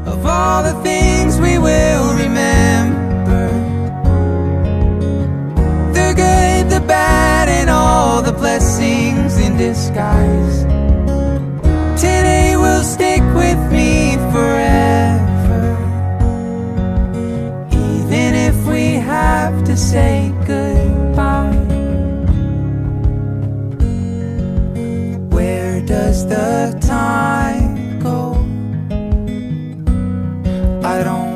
of all the things we will remember, the good, the bad, and all the blessings in disguise. Today will stick with me forever, even if we have to say goodbye. Where does the time go? I don't